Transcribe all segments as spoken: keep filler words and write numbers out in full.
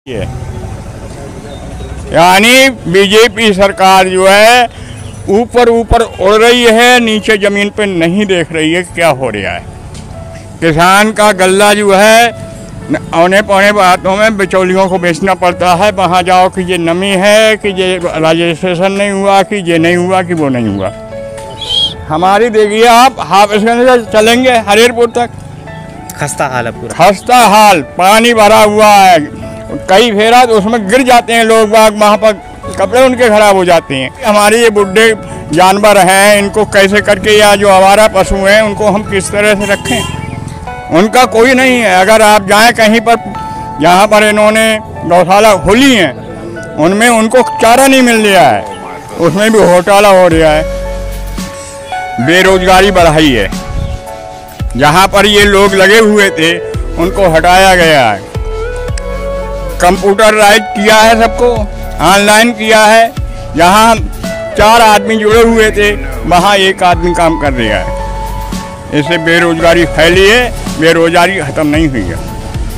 यानी बीजेपी सरकार जो है ऊपर ऊपर उड़ रही है, नीचे ज़मीन पे नहीं देख रही है क्या हो रहा है। किसान का गल्ला जो है औने पौने बातों में बिचौलियों को बेचना पड़ता है। वहाँ जाओ कि ये नमी है, कि ये रजिस्ट्रेशन नहीं हुआ, कि ये नहीं हुआ, कि वो नहीं हुआ। हमारी देखिए आप हाफिजगंज से चलेंगे हरीरपुर तक, खस्ता हाल है पूरा, खस्ता हाल, पानी भरा हुआ है। कई फेरा तो उसमें गिर जाते हैं लोग बाग, वहाँ पर कपड़े उनके खराब हो जाते हैं। हमारे ये बुढ़े जानवर हैं, इनको कैसे करके, या जो आवारा पशु हैं उनको हम किस तरह से रखें, उनका कोई नहीं है। अगर आप जाएं कहीं पर जहाँ पर इन्होंने गौशाला खोली है उनमें उनको चारा नहीं मिल रहा है, उसमें भी घोटाला हो रहा है। बेरोजगारी बढ़ाई है, जहाँ पर ये लोग लगे हुए थे उनको हटाया गया है। कंप्यूटराइज किया है, सबको ऑनलाइन किया है। जहाँ चार आदमी जुड़े हुए थे वहाँ एक आदमी काम कर रहा है। इससे बेरोजगारी फैली है, बेरोजगारी खत्म नहीं हुई है।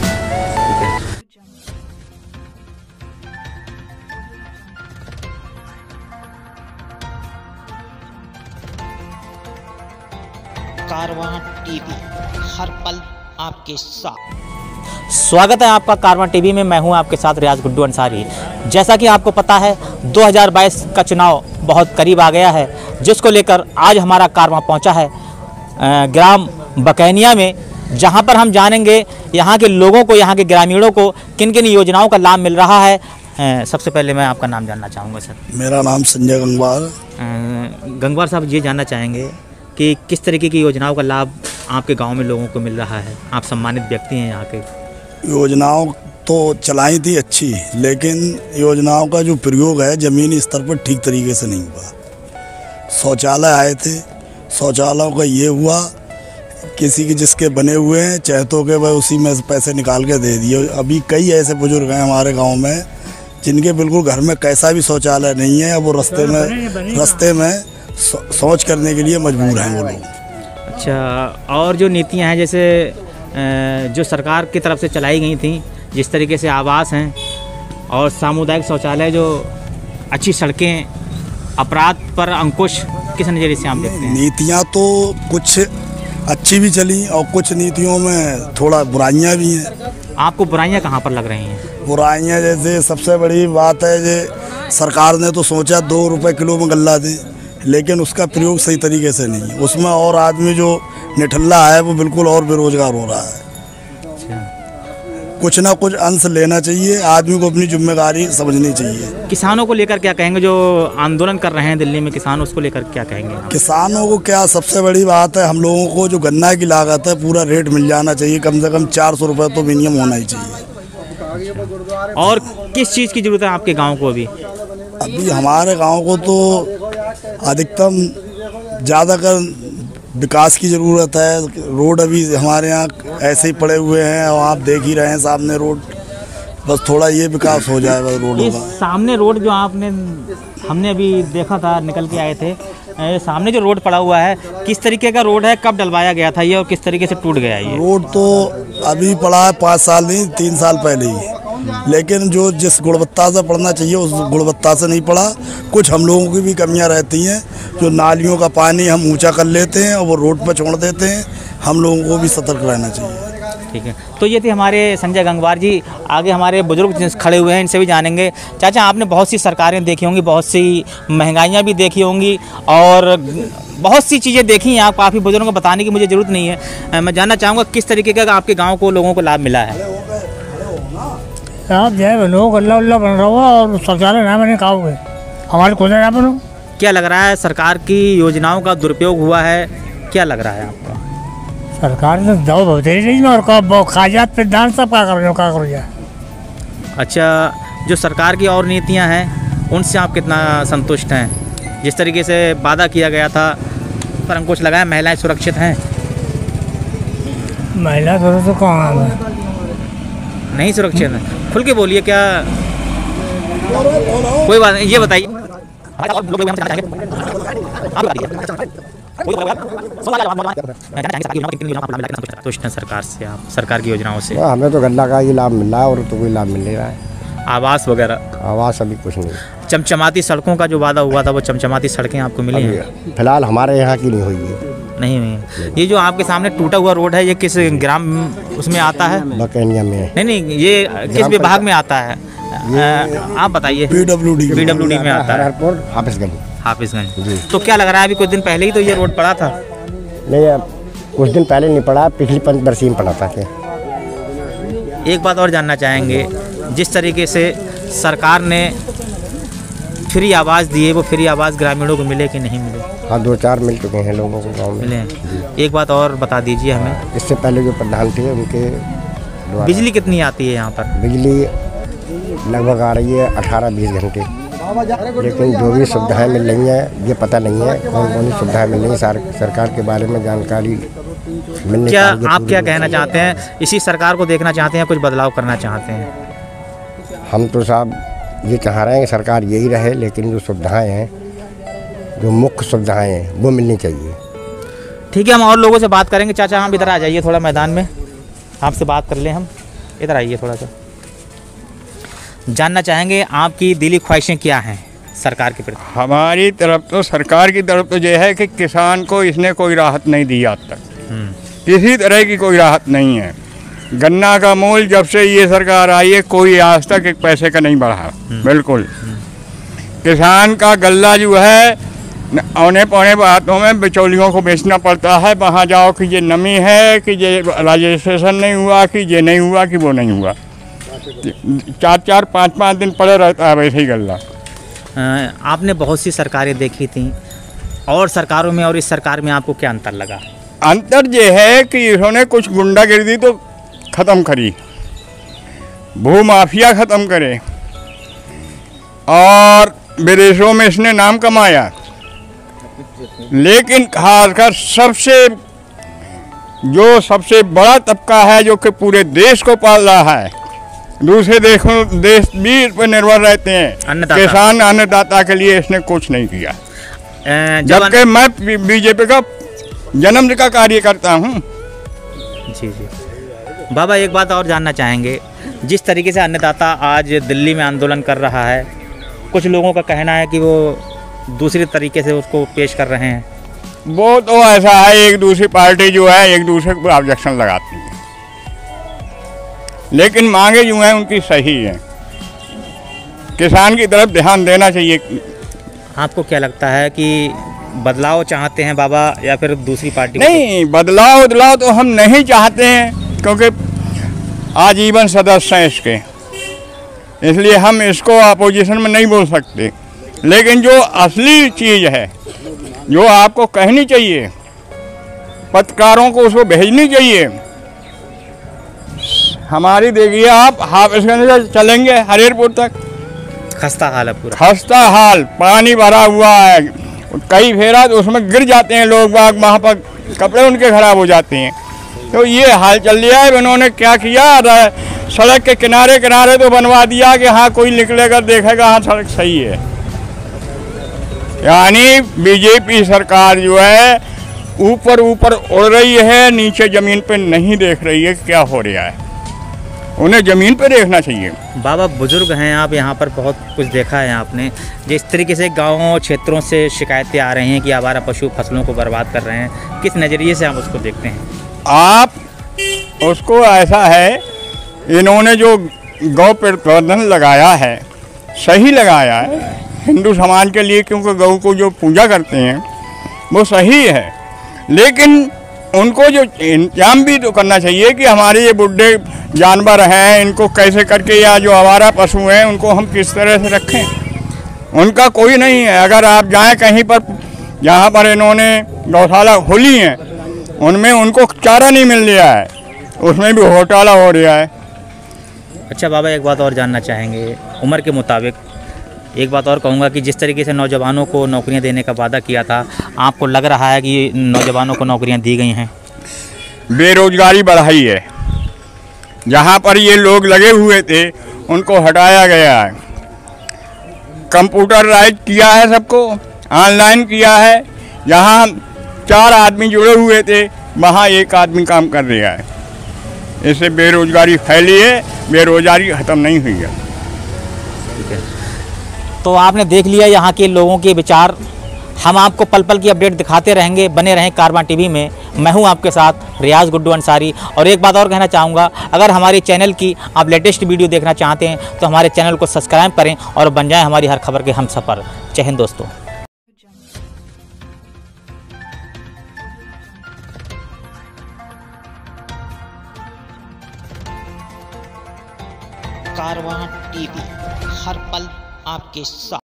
कारवां टीवी, हर पल आपके साथ। स्वागत है आपका कारवां टीवी में। मैं हूं आपके साथ रियाज गुड्डू अंसारी। जैसा कि आपको पता है दो हज़ार बाईस का चुनाव बहुत करीब आ गया है, जिसको लेकर आज हमारा कारवां पहुंचा है ग्राम बकैनिया में, जहां पर हम जानेंगे यहाँ के लोगों को, यहाँ के ग्रामीणों को किन किन योजनाओं का लाभ मिल रहा है। सबसे पहले मैं आपका नाम जानना चाहूँगा सर। मेरा नाम संजय गंगवार। गंगवार साहब, ये जानना चाहेंगे कि किस तरीके की योजनाओं का लाभ आपके गांव में लोगों को मिल रहा है। आप सम्मानित व्यक्ति हैं यहाँ के। योजनाओं तो चलाई थी अच्छी, लेकिन योजनाओं का जो प्रयोग है ज़मीनी स्तर पर ठीक तरीके से नहीं हुआ। शौचालय आए थे, शौचालयों का ये हुआ किसी के जिसके बने हुए हैं चहतों के, वह उसी में पैसे निकाल के दे दिए। अभी कई ऐसे बुजुर्ग हैं हमारे गांव में जिनके बिल्कुल घर में कैसा भी शौचालय नहीं है, अब वो रास्ते में रास्ते में शौच करने के लिए मजबूर हैं वो लोग। अच्छा, और जो नीतियां हैं जैसे जो सरकार की तरफ से चलाई गई थी, जिस तरीके से आवास हैं और सामुदायिक शौचालय, जो अच्छी सड़कें, अपराध पर अंकुश, किस नज़रिए से आप देखते हैं? नीतियां तो कुछ अच्छी भी चली और कुछ नीतियों में थोड़ा बुराइयां भी हैं। आपको बुराइयां कहाँ पर लग रही हैं? बुराइयां जैसे सबसे बड़ी बात है, जो सरकार ने तो सोचा दो रुपए किलो में गल्ला दें, लेकिन उसका प्रयोग सही तरीके से नहीं। उसमें और आदमी जो निठल्ला है वो बिल्कुल और बेरोजगार हो रहा है। कुछ ना कुछ अंश लेना चाहिए, आदमी को अपनी जिम्मेदारी समझनी चाहिए। किसानों को लेकर क्या कहेंगे, जो आंदोलन कर रहे हैं दिल्ली में किसान, उसको लेकर क्या कहेंगे आप? किसानों को क्या, सबसे बड़ी बात है हम लोगों को जो गन्ना की लागत है पूरा रेट मिल जाना चाहिए। कम से कम चार सौ रुपये तो मिनिमम होना ही चाहिए। और किस चीज़ की जरूरत है आपके गाँव को? अभी अभी हमारे गाँव को तो अधिकतम ज़्यादातर विकास की ज़रूरत है। रोड अभी हमारे यहाँ ऐसे ही पड़े हुए हैं और आप देख ही रहे हैं सामने रोड, बस थोड़ा ये विकास हो जाए बस रोडों का। सामने रोड जो आपने हमने अभी देखा था, निकल के आए थे, सामने जो रोड पड़ा हुआ है किस तरीके का रोड है, कब डलवाया गया था ये और किस तरीके से टूट गया ये? रोड तो अभी पड़ा है पाँच साल नहीं, तीन साल पहले ही, लेकिन जो जिस गुणवत्ता से पड़ना चाहिए उस गुणवत्ता से नहीं पड़ा। कुछ हम लोगों की भी कमियां रहती हैं, जो नालियों का पानी हम ऊंचा कर लेते हैं और वो रोड पर छोड़ देते हैं। हम लोगों को भी सतर्क रहना चाहिए। ठीक है, तो ये थे हमारे संजय गंगवार जी। आगे हमारे बुजुर्ग खड़े हुए हैं, इनसे भी जानेंगे। चाचा, आपने बहुत सी सरकारें देखी होंगी, बहुत सी महंगाइयाँ भी देखी होंगी और बहुत सी चीज़ें देखी हैं आप। काफ़ी बुजुर्गों को बताने की मुझे ज़रूरत नहीं है। मैं जानना चाहूँगा किस तरीके का आपके गाँव को लोगों को लाभ मिला है? आप जो है बनो गल्ला उल्ला बन रहा हुआ और शौचालय ना बने कहा हुए हमारे खुद ना बनो। क्या लग रहा है सरकार की योजनाओं का दुरुपयोग हुआ है? क्या लग रहा है आपको? सरकार ने दवा बहुत रही और कागजात पे दान सब क्या करो क्या करो यार। अच्छा, जो सरकार की और नीतियां हैं उनसे आप कितना संतुष्ट हैं? जिस तरीके से वादा किया गया था पर अंकुश लगाया, महिलाएं सुरक्षित हैं? महिला सुरक्षित कहाँ है? नहीं सुरक्षित है। खुल के बोलिए। क्या कोई बात नहीं, ये बताइए। सरकार से, आप सरकार की योजनाओं से? हमें तो गल्ला का ही लाभ मिल रहा है और तो कोई लाभ मिल नहीं रहा है। आवास वगैरह? आवास अभी कुछ नहीं। चमचमाती सड़कों का जो वादा हुआ था वो चमचमाती सड़कें आपको मिली हैं? फिलहाल हमारे यहाँ की नहीं हुई है। नहीं हुई। ये जो आपके सामने टूटा हुआ रोड है ये किस ग्राम उसमें आता है? बकैनिया में। नहीं नहीं, ये किस विभाग में आता है? आप बताइए। पीडब्ल्यूडी पीडब्ल्यूडी में आता है। हरहरपुर हाफिजगंज। हाफिजगंज। तो क्या लग रहा है अभी कुछ दिन पहले ही तो ये रोड पड़ा था? नहीं, अब कुछ दिन पहले नहीं पड़ा, पिछली पंच बरसी में पड़ा था। क्या एक बात और जानना चाहेंगे, जिस तरीके से सरकार ने फ्री आवास दिए वो फ्री आवास ग्रामीणों को मिले कि नहीं मिले? हाँ, दो चार मिल चुके हैं लोगों को गाँव में। मिले। एक बात और बता दीजिए हमें, इससे पहले जो प्रधान थे उनके द्वारा बिजली कितनी आती है यहाँ पर? बिजली लगभग आ रही है अठारह बीस घंटे, लेकिन जो भी सुविधाएं मिल रही हैं ये पता नहीं है कौन कौन सी सुविधाएं मिल रही हैं। सरकार के बारे में जानकारी मिलने क्या आप क्या कहना चाहते हैं? इसी सरकार को देखना चाहते हैं, कुछ बदलाव करना चाहते हैं? हम तो साहब ये चाह रहे हैं कि सरकार यही रहे, लेकिन जो सुविधाएं हैं, जो मुख्य सुविधाएं हैं वो मिलनी चाहिए। ठीक है, हम और लोगों से बात करेंगे। चाचा हम इधर आ जाइए थोड़ा मैदान में, आपसे बात कर लें हम। इधर आइए थोड़ा सा, जानना चाहेंगे आपकी दिली ख्वाहिशें क्या हैं सरकार के प्रति? हमारी तरफ तो सरकार की तरफ तो यह है कि किसान को इसने कोई राहत नहीं दी आज तक, किसी तरह की कोई राहत नहीं है। गन्ना का मूल्य जब से ये सरकार आई है कोई आज तक एक पैसे का नहीं बढ़ा, बिल्कुल। किसान का गल्ला जो है औने पौने बातों में बिचौलियों को बेचना पड़ता है। वहाँ जाओ कि ये नमी है, कि ये रजिस्ट्रेशन नहीं हुआ, कि ये नहीं हुआ, कि वो नहीं हुआ। चार चार पाँच पाँच दिन पड़े रहता है वैसे ही गल्ला। आपने बहुत सी सरकारें देखी थी, और सरकारों में और इस सरकार में आपको क्या अंतर लगा? अंतर ये है कि इन्होंने कुछ गुंडागिर्दी तो ख़त्म करी, भू माफिया ख़त्म करे, और विदेशों में इसने नाम कमाया। लेकिन खासकर सबसे जो सबसे बड़ा तबका है जो कि पूरे देश को पाल रहा है, दूसरे देशों देश भी इस पर निर्भर रहते हैं, किसान अन्नदाता के लिए इसने कुछ नहीं किया। जबकि मैं बीजेपी का जन्म का कार्य करता हूँ। जी जी बाबा, एक बात और जानना चाहेंगे, जिस तरीके से अन्नदाता आज दिल्ली में आंदोलन कर रहा है, कुछ लोगों का कहना है कि वो दूसरे तरीके से उसको पेश कर रहे हैं। वो तो ऐसा है, एक दूसरी पार्टी जो है एक दूसरे को ऑब्जेक्शन लगाती है, लेकिन मांगे जो हैं उनकी सही है। किसान की तरफ ध्यान देना चाहिए। आपको क्या लगता है कि बदलाव चाहते हैं बाबा या फिर दूसरी पार्टी? नहीं, बदलाव बदलाव तो हम नहीं चाहते हैं, क्योंकि आजीवन सदस्य हैं इसके, इसलिए हम इसको अपोजिशन में नहीं बोल सकते। लेकिन जो असली चीज़ है जो आपको कहनी चाहिए, पत्रकारों को उसको भेजनी चाहिए। हमारी देखिए आप हाफिजगंज से चलेंगे हरीरपुर तक, खस्ता हाल है पूरा, खस्ता हाल, पानी भरा हुआ है, कई फेरा तो उसमें गिर जाते हैं लोग बाग, वहाँ पर कपड़े उनके खराब हो जाते हैं। तो ये हाल चल रहा है। इन्होंने क्या किया, सड़क के किनारे किनारे तो बनवा दिया कि हाँ कोई निकलेगा देखेगा हाँ सड़क सही है। यानी बीजेपी सरकार जो है ऊपर ऊपर उड़ रही है, नीचे ज़मीन पे नहीं देख रही है क्या हो रहा है। उन्हें ज़मीन पे देखना चाहिए। बाबा बुजुर्ग हैं आप, यहाँ पर बहुत कुछ देखा है आपने, जिस तरीके से गाँवों क्षेत्रों से शिकायतें आ रही हैं कि आवारा पशु फसलों को बर्बाद कर रहे हैं, किस नज़रिए से आप उसको देखते हैं? आप उसको ऐसा है, इन्होंने जो गौ प्रवर्धन लगाया है सही लगाया है हिंदू समाज के लिए, क्योंकि गौ को जो पूजा करते हैं वो सही है। लेकिन उनको जो इंतजाम भी तो करना चाहिए कि हमारे ये बुढ़े जानवर हैं, इनको कैसे करके, या जो आवारा पशु हैं उनको हम किस तरह से रखें। उनका कोई नहीं है। अगर आप जाएं कहीं पर जहाँ पर इन्होंने गौशाला खोली हैं, उनमें उनको चारा नहीं मिल रहा है, उसमें भी घोटाला हो रहा है। अच्छा बाबा, एक बात और जानना चाहेंगे, उम्र के मुताबिक एक बात और कहूँगा कि जिस तरीके से नौजवानों को नौकरियां देने का वादा किया था, आपको लग रहा है कि नौजवानों को नौकरियां दी गई हैं? बेरोजगारी बढ़ाई है, जहाँ पर ये लोग लगे हुए थे उनको हटाया गया है, कंप्यूटराइज किया है, सबको ऑनलाइन किया है। जहाँ चार आदमी जुड़े हुए थे वहाँ एक आदमी काम कर रहा है। इससे बेरोजगारी फैली है, बेरोजगारी ख़त्म नहीं हुई है। ठीक है, तो आपने देख लिया यहाँ के लोगों के विचार। हम आपको पल पल की अपडेट दिखाते रहेंगे, बने रहें कारवां टीवी में। मैं हूं आपके साथ रियाज गुड्डू अंसारी। और एक बात और कहना चाहूँगा, अगर हमारे चैनल की आप लेटेस्ट वीडियो देखना चाहते हैं तो हमारे चैनल को सब्सक्राइब करें और बन जाएं हमारी हर खबर के हमसफ़र। जय हिंद दोस्तों। कारवां टीवी, हर पल आपके साथ।